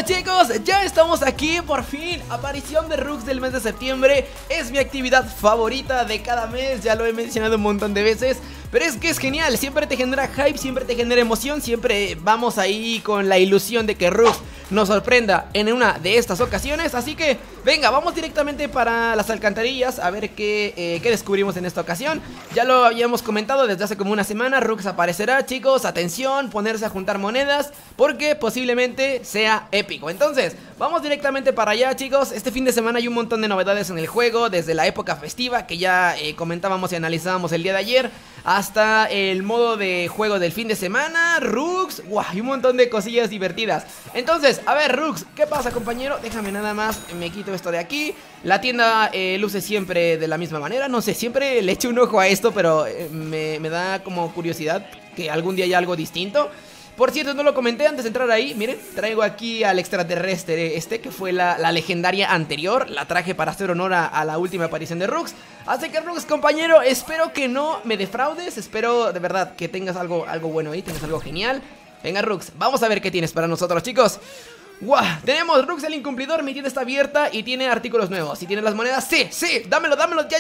Hola chicos, ya estamos aquí, por fin, aparición de Rux del mes de septiembre. Es mi actividad favorita de cada mes, ya lo he mencionado un montón de veces. Pero es que es genial, siempre te genera hype, siempre te genera emoción. Siempre vamos ahí con la ilusión de que Rux nos sorprenda en una de estas ocasiones. Así que, venga, vamos directamente para las alcantarillas a ver qué descubrimos en esta ocasión. Ya lo habíamos comentado desde hace como una semana, Rux aparecerá, chicos, atención, ponerse a juntar monedas, porque posiblemente sea épico. Entonces, vamos directamente para allá, chicos. Este fin de semana hay un montón de novedades en el juego, desde la época festiva, que ya comentábamos y analizábamos el día de ayer, hasta el modo de juego del fin de semana, Rux, wow, y un montón de cosillas divertidas. Entonces, a ver, Rux, ¿qué pasa, compañero? Déjame nada más, me quito esto de aquí. La tienda luce siempre de la misma manera, no sé, siempre le echo un ojo a esto, pero me da como curiosidad que algún día haya algo distinto. Por cierto, no lo comenté antes de entrar ahí. Miren, traigo aquí al extraterrestre que fue la legendaria anterior. La traje para hacer honor a la última aparición de Rux. Así que Rux, compañero, espero que no me defraudes. Espero de verdad que tengas algo bueno ahí, tengas algo genial. Venga, Rux, vamos a ver qué tienes para nosotros, chicos. ¡Guau! Tenemos Rux el incumplidor, mi tienda está abierta y tiene artículos nuevos. ¿Y tiene las monedas? ¡Sí! ¡Sí! ¡Dámelo! ¡Ya!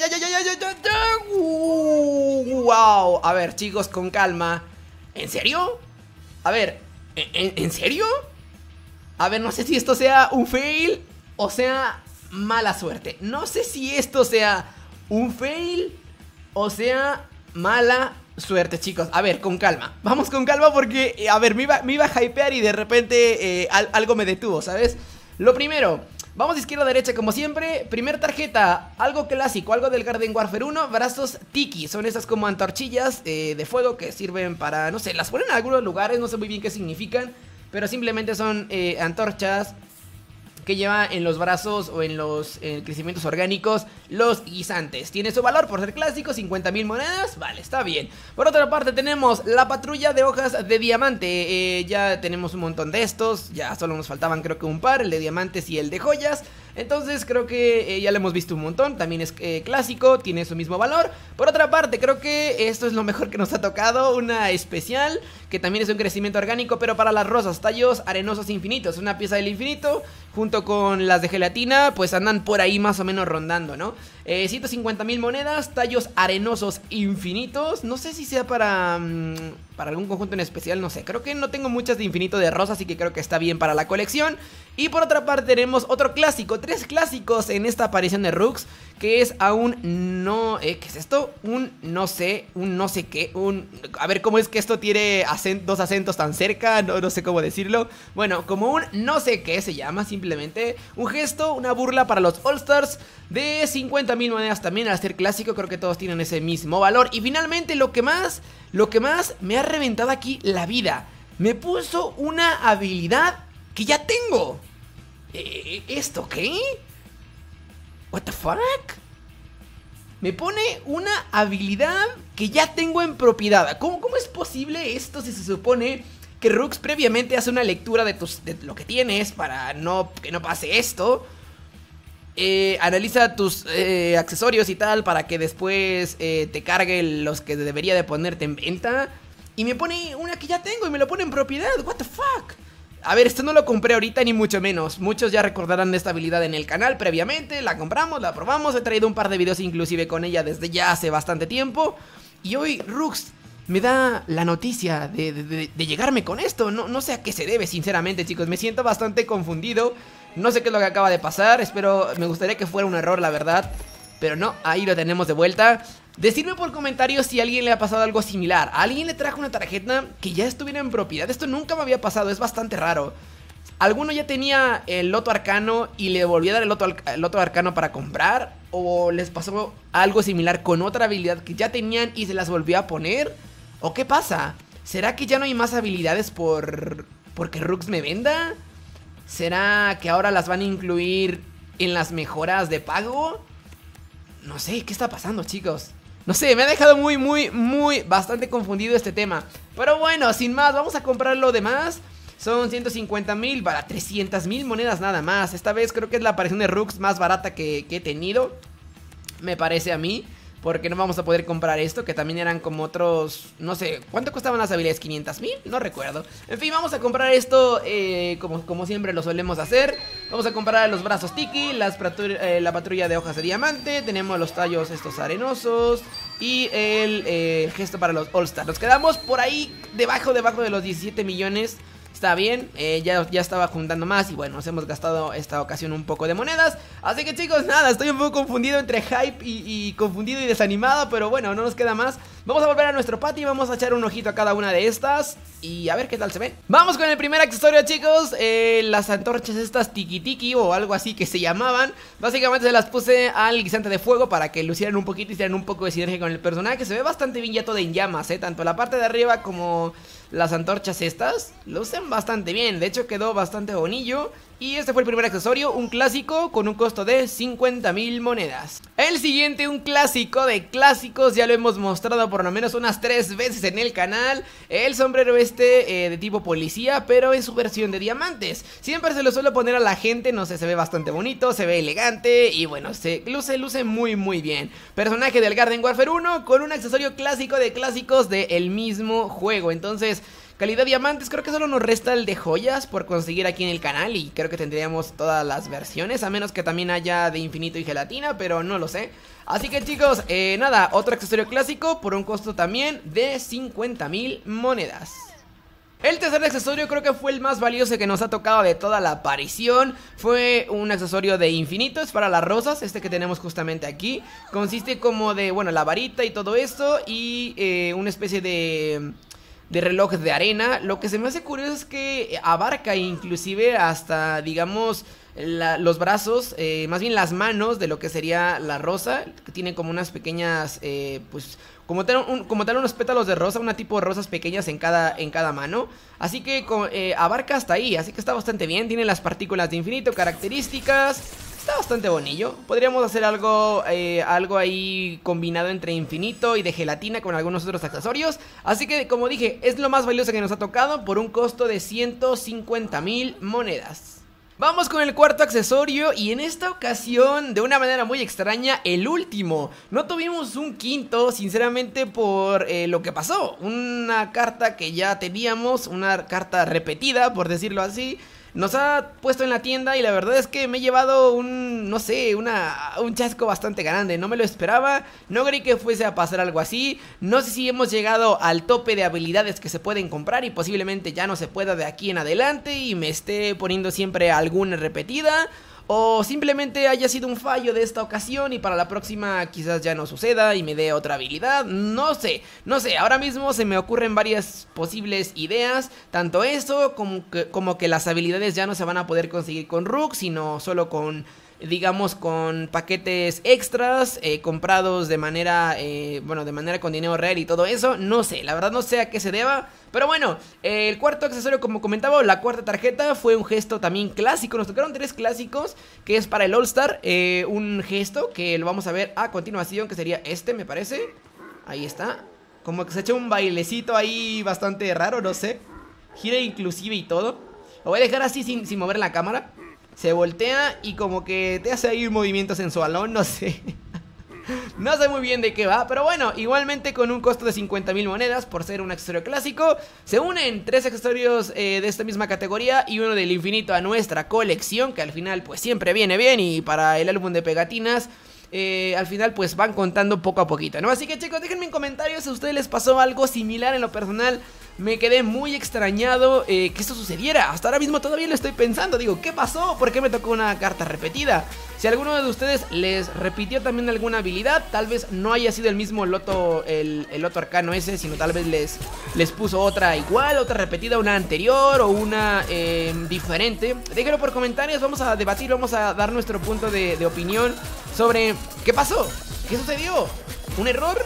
¡Wow! A ver, chicos, con calma. ¿En serio? A ver, ¿en serio? A ver, no sé si esto sea un fail o sea mala suerte. No sé si esto sea un fail o sea mala suerte, chicos. A ver, con calma. Vamos con calma porque, a ver, me iba a hypear y de repente algo me detuvo, ¿sabes? Lo primero, vamos de izquierda a derecha como siempre. Primer tarjeta, algo clásico, algo del Garden Warfare 1, brazos tiki. Son esas como antorchillas de fuego que sirven para, no sé, las ponen en algunos lugares, no sé muy bien qué significan, pero simplemente son antorchas que lleva en los brazos o en los crecimientos orgánicos los guisantes. Tiene su valor por ser clásico, 50.000 monedas, vale, está bien. Por otra parte tenemos la patrulla de hojas de diamante. Ya tenemos un montón de estos, ya solo nos faltaban creo que un par, el de diamantes y el de joyas. Entonces creo que ya lo hemos visto un montón, también es clásico, tiene su mismo valor. Por otra parte creo que esto es lo mejor que nos ha tocado, una especial que también es un crecimiento orgánico, pero para las rosas, tallos arenosos infinitos. Una pieza del infinito junto con las de gelatina, pues andan por ahí más o menos rondando, ¿no? 150.000 monedas, tallos arenosos infinitos. No sé si sea para algún conjunto en especial, no sé. Creo que no tengo muchas de infinito de rosa, así que creo que está bien para la colección. Y por otra parte tenemos otro clásico, 3 clásicos en esta aparición de Rux, que es aún no... ¿qué es esto? Un no sé qué, a ver, ¿cómo es que esto tiene dos acentos tan cerca? No sé cómo decirlo. Bueno, como un no sé qué se llama, simplemente un gesto, una burla para los All Stars de 50.000 monedas también al ser clásico. Creo que todos tienen ese mismo valor. Y finalmente lo que más me ha reventado aquí la vida, me puso una habilidad que ya tengo. ¿Esto qué? What the fuck? Me pone una habilidad que ya tengo en propiedad. ¿Cómo es posible esto si se supone que Rux previamente hace una lectura de lo que tienes para que no pase esto? Analiza tus accesorios y tal para que después te cargue los que debería de ponerte en venta. Y me pone una que ya tengo y me lo pone en propiedad. What the fuck? A ver, esto no lo compré ahorita ni mucho menos. Muchos ya recordarán de esta habilidad en el canal previamente. La compramos, la probamos. He traído un par de videos inclusive con ella desde ya hace bastante tiempo. Y hoy Rux me da la noticia de llegarme con esto. No sé a qué se debe, sinceramente, chicos. Me siento bastante confundido. No sé qué es lo que acaba de pasar. Me gustaría que fuera un error, la verdad. Pero no, ahí lo tenemos de vuelta. Decidme por comentarios si a alguien le ha pasado algo similar. ¿A alguien le trajo una tarjeta que ya estuviera en propiedad? Esto nunca me había pasado, es bastante raro. ¿Alguno ya tenía el loto arcano y le volvió a dar el loto arcano para comprar? ¿O les pasó algo similar con otra habilidad que ya tenían y se las volvió a poner? ¿O qué pasa? ¿Será que ya no hay más habilidades porque Rux me venda? ¿Será que ahora las van a incluir en las mejoras de pago? No sé, ¿qué está pasando, chicos? No sé, me ha dejado bastante confundido este tema. Pero bueno, sin más, vamos a comprar lo demás. Son 150.000 para 300.000 monedas nada más. Esta vez creo que es la aparición de Rux más barata que he tenido, me parece a mí. porque no vamos a poder comprar esto, que también eran como otros, no sé, ¿cuánto costaban las habilidades? ¿500,000? No recuerdo. En fin, vamos a comprar esto como siempre lo solemos hacer. Vamos a comprar los brazos Tiki, la patrulla de hojas de diamante. Tenemos los tallos estos arenosos y el gesto para los All Star. Nos quedamos por ahí debajo de los 17 millones. Está bien, ya estaba juntando más y bueno, nos hemos gastado esta ocasión un poco de monedas. Así que chicos, nada, estoy un poco confundido entre hype y confundido y desanimado, pero bueno, no nos queda más. Vamos a volver a nuestro patio y vamos a echar un ojito a cada una de estas y a ver qué tal se ven. Vamos con el primer accesorio, chicos, las antorchas estas tiki tiki o algo así que se llamaban. Básicamente se las puse al guisante de fuego para que lucieran un poquito y hicieran un poco de sinergia con el personaje. Se ve bastante bien ya todo en llamas, tanto la parte de arriba como las antorchas estas lucen bastante bien, de hecho quedó bastante bonillo. Y este fue el primer accesorio, un clásico con un costo de 50,000 monedas. El siguiente, un clásico de clásicos, ya lo hemos mostrado por lo menos unas 3 veces en el canal. El sombrero de tipo policía, pero en su versión de diamantes. Siempre se lo suelo poner a la gente, no sé, se ve bastante bonito, se ve elegante y bueno, se luce muy bien. Personaje del Garden Warfare 1 con un accesorio clásico de clásicos del mismo juego. Entonces, calidad diamantes, creo que solo nos resta el de joyas por conseguir aquí en el canal y creo que tendríamos todas las versiones, a menos que también haya de infinito y gelatina, pero no lo sé. Así que chicos, nada, otro accesorio clásico por un costo también de 50,000 monedas. El tercer accesorio creo que fue el más valioso que nos ha tocado de toda la aparición. Fue un accesorio de infinito, es para las rosas, este que tenemos justamente aquí. Consiste como de, bueno, la varita y todo esto y una especie de reloj de arena. Lo que se me hace curioso es que abarca inclusive hasta, digamos, los brazos, más bien las manos de lo que sería la rosa, que tiene como unas pequeñas, pues como tal unos pétalos de rosa, una tipo de rosas pequeñas en cada mano. Así que abarca hasta ahí, así que está bastante bien. Tiene las partículas de infinito, características. Está bastante bonillo. Podríamos hacer algo ahí combinado entre infinito y de gelatina con algunos otros accesorios. Así que, como dije, es lo más valioso que nos ha tocado por un costo de 150,000 monedas. Vamos con el cuarto accesorio y en esta ocasión, de una manera muy extraña, el último. No tuvimos un quinto, sinceramente, por lo que pasó. Una carta que ya teníamos, una carta repetida, por decirlo así. Nos ha puesto en la tienda y la verdad es que me he llevado no sé, un chasco bastante grande. No me lo esperaba, no creí que fuese a pasar algo así. No sé si hemos llegado al tope de habilidades que se pueden comprar y posiblemente ya no se pueda de aquí en adelante y me esté poniendo siempre alguna repetida. O simplemente haya sido un fallo de esta ocasión y para la próxima quizás ya no suceda y me dé otra habilidad. No sé, ahora mismo se me ocurren varias posibles ideas. Tanto eso como que las habilidades ya no se van a poder conseguir con Rook, sino solo con, digamos, con paquetes extras comprados de manera, de manera con dinero real y todo eso. No sé, la verdad no sé a qué se deba. Pero bueno, el cuarto accesorio, como comentaba, la cuarta tarjeta fue un gesto también clásico. Nos tocaron 3 clásicos, que es para el All Star, un gesto que lo vamos a ver a continuación, que sería este, me parece. Ahí está. Como que se echa un bailecito ahí bastante raro, no sé. Gira inclusive y todo. Lo voy a dejar así sin mover la cámara. Se voltea y como que te hace ahí un movimiento sensualón, no sé. No sé muy bien de qué va, pero bueno, igualmente con un costo de 50,000 monedas por ser un accesorio clásico. Se unen 3 accesorios de esta misma categoría y uno del infinito a nuestra colección, que al final pues siempre viene bien. Y para el álbum de pegatinas al final pues van contando poco a poquito, ¿no? Así que chicos, déjenme en comentarios si a ustedes les pasó algo similar. En lo personal me quedé muy extrañado que esto sucediera. Hasta ahora mismo todavía lo estoy pensando. Digo, ¿qué pasó? ¿Por qué me tocó una carta repetida? Si alguno de ustedes les repitió también alguna habilidad, tal vez no haya sido el mismo loto, el loto arcano ese, sino tal vez les puso otra igual, otra repetida, una anterior o una diferente. Déjenlo por comentarios, vamos a debatir, vamos a dar nuestro punto de opinión sobre qué pasó, qué sucedió, un error,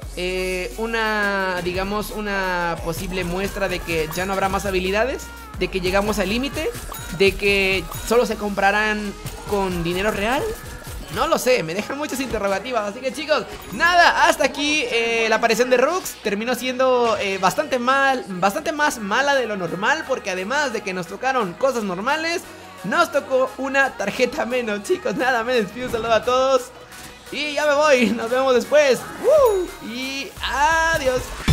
digamos, una posible muestra de que ya no habrá más habilidades, de que llegamos al límite, de que solo se comprarán con dinero real. No lo sé, me dejan muchas interrogativas. Así que chicos, nada, hasta aquí la aparición de Rooks. Terminó siendo bastante más mala de lo normal, porque además de que nos tocaron cosas normales, nos tocó una tarjeta menos. Chicos, nada, me despido, un saludo a todos Y ya me voy, nos vemos después. Y adiós.